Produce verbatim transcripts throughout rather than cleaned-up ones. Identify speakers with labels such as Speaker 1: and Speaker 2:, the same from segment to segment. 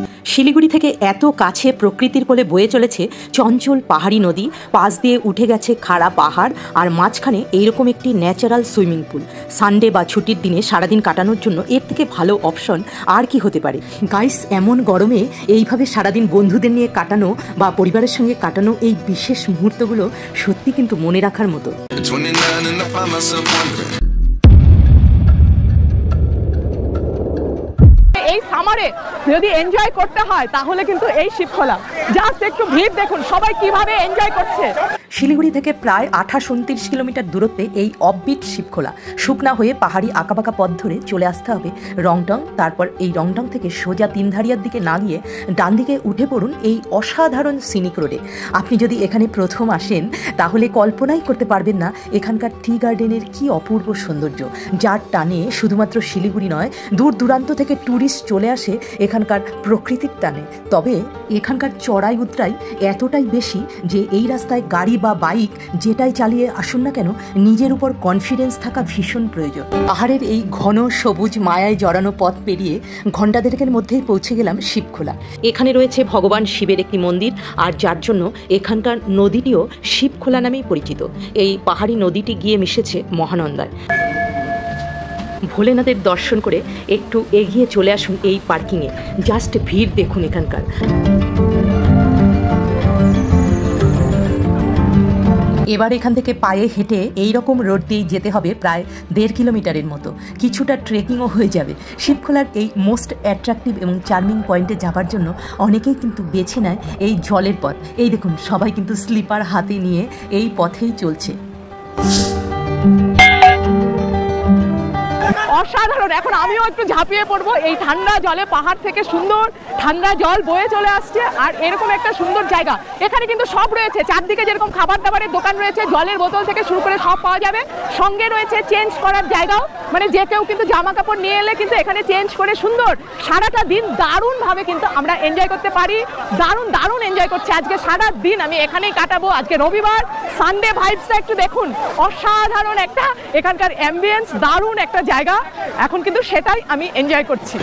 Speaker 1: শিলিগুড়ি থেকে এত কাছে প্রকৃতির কোলে বয়ে চলেছে চঞ্চল পাহাড়ি নদী, পাশ দিয়ে উঠে গেছে খাড়া পাহাড়, আর মাঝখানে এইরকম একটি ন্যাচারাল সুইমিং পুল। সানডে বা ছুটির দিনে সারাদিন কাটানোর জন্য এর থেকে ভালো অপশন আর কি হতে পারে। গাইস, এমন গরমে এইভাবে সারাদিন বন্ধুদের নিয়ে কাটানো বা পরিবারের সঙ্গে কাটানো এই বিশেষ মুহূর্তগুলো সত্যি কিন্তু মনে রাখার মতো।
Speaker 2: এই সামারে যদি এনজয় করতে হয় তাহলে কিন্তু এই শিবখোলা, জাস্ট একটু ভিড় দেখুন সবাই কিভাবে এনজয় করছে।
Speaker 1: শিলিগুড়ি থেকে প্রায় আঠাশ উনত্রিশ কিলোমিটার দূরত্বে এই অফবিট শিবখোলা। শুকনা হয়ে পাহাড়ি আঁকাবাঁকা পথ ধরে চলে আসতে হবে রংটং। তারপর এই রংটং থেকে সোজা তিনধারিয়ার দিকে না গিয়ে ডান দিকে উঠে পড়ুন এই অসাধারণ সিনিক রোডে। আপনি যদি এখানে প্রথম আসেন তাহলে কল্পনাই করতে পারবেন না এখানকার টি গার্ডেনের কি অপূর্ব সৌন্দর্য, যার টানে শুধুমাত্র শিলিগুড়ি নয়, দূর দূরান্ত থেকে ট্যুরিস্ট চলে আসে এখানকার প্রকৃতির টানে। তবে এখানকার চড়াই উতরাই এতটাই বেশি যে এই রাস্তায় গাড়ি বা বাইক যেটাই চালিয়ে আসুন না কেন, নিজের উপর কনফিডেন্স থাকা ভীষণ প্রয়োজন। পাহাড়ের এই ঘন সবুজ মায়ায় জড়ানো পথ পেরিয়ে ঘণ্টা দেড়েকের মধ্যেই পৌঁছে গেলাম শিবখোলা। এখানে রয়েছে ভগবান শিবের একটি মন্দির, আর যার জন্য এখানকার নদীটিও শিবখোলা নামেই পরিচিত। এই পাহাড়ি নদীটি গিয়ে মিশেছে মহানন্দায়। ভোলেনাথের দর্শন করে একটু এগিয়ে চলে আসুন এই পার্কিংয়ে। জাস্ট ভিড় দেখুন এখানকার। এবার এখান থেকে পায়ে হেঁটে এই রকম রোড দিয়েই যেতে হবে প্রায় দেড় কিলোমিটারের মতো। কিছুটা ট্রেকিংও হয়ে যাবে। শিবখোলার এই মোস্ট অ্যাট্রাকটিভ এবং চার্মিং পয়েন্টে যাবার জন্য অনেকেই কিন্তু বেছে নেয় এই জলের পথ। এই দেখুন সবাই কিন্তু স্লিপার হাতে নিয়ে এই পথেই চলছে।
Speaker 2: অসাধারণ। এখন আমিও একটু ঝাঁপিয়ে পড়বো এই ঠান্ডা জলে। পাহাড় থেকে সুন্দর ঠান্ডা জল বয়ে চলে আসছে, আর এরকম একটা সুন্দর জায়গা। এখানে কিন্তু সব রয়েছে, চারদিকে যেরকম খাবার দাবারের দোকান রয়েছে, জলের বোতল থেকে শুরু করে সব পাওয়া যাবে। সঙ্গে রয়েছে চেঞ্জ করার জায়গাও, মানে যে কেউ কিন্তু জামা কাপড় নিয়ে এলে কিন্তু এখানে চেঞ্জ করে সুন্দর সারাটা দিন দারুণভাবে কিন্তু আমরা এনজয় করতে পারি। দারুণ দারুণ এনজয় করছি আজকে সারা দিন আমি এখানেই কাটাবো। আজকে রবিবার, সানডে ভাইবসটা একটু দেখুন। অসাধারণ একটা এখানকার অ্যাম্বিয়েন্স, দারুণ একটা জায়গা। এখন কিন্তু সেটাই আমি এনজয় করছি।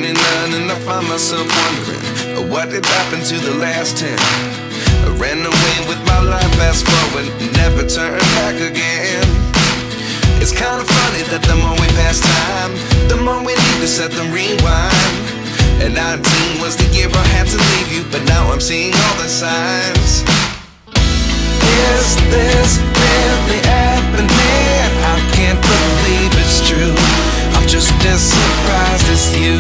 Speaker 3: What did happen to the last ten? I ran away with my life, fast forward, never turn back again. It's kind of funny that the more we pass time, the more we need to set the rewind. And nineteen was the year I had to leave you, but now I'm seeing all the signs. Is this really happening? I can't believe it's true. I'm just as surprised as you.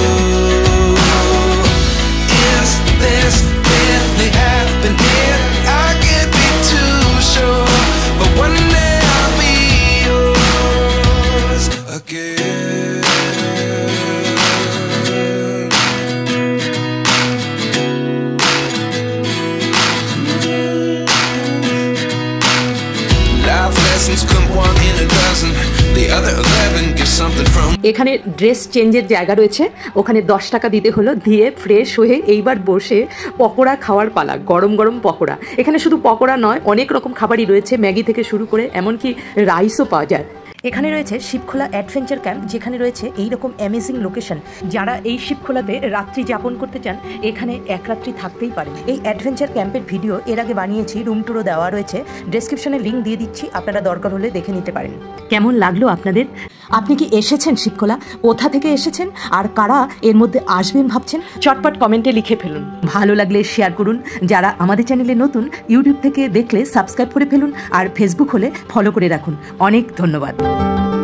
Speaker 3: Is this really happening? I can't be too sure, but one day I'll be yours again. Life lessons come one in a dozen. The other eleven get something from.
Speaker 1: এখানে dress চেঞ্জের জায়গা রয়েছে, ওখানে দশ টাকা দিতে হলো, দিয়ে ফ্রেশ হয়ে এইবার বসে পকোড়া খাওয়ার পালা। গরম গরম পকোড়া। এখানে শুধু পকোড়া নয়, অনেক রকম খাবারই রয়েছে, ম্যাগি থেকে শুরু করে এমনকি রাইসও পাওয়া যায়। এখানে রয়েছে শিবখোলা অ্যাডভেঞ্চার ক্যাম্প, যেখানে রয়েছে এইরকম অ্যামেজিং লোকেশন। যারা এই শিবখোলাতে রাত্রি যাপন করতে চান এখানে এক রাত্রি থাকতেই পারেন। এই অ্যাডভেঞ্চার ক্যাম্পের ভিডিও এর আগে বানিয়েছি, রুম টুরও দেওয়া রয়েছে, ডেসক্রিপশনে লিঙ্ক দিয়ে দিচ্ছি, আপনারা দরকার হলে দেখে নিতে পারেন। কেমন লাগলো আপনাদের? আপনি কি এসেছেন শিবখোলা? কোথা থেকে এসেছেন আর কারা এর মধ্যে আসবেন ভাবছেন? চটপট কমেন্টে লিখে ফেলুন। ভালো লাগলে শেয়ার করুন। যারা আমাদের চ্যানেলে নতুন, ইউটিউব থেকে দেখলে সাবস্ক্রাইব করে ফেলুন, আর ফেসবুক হলে ফলো করে রাখুন। অনেক ধন্যবাদ।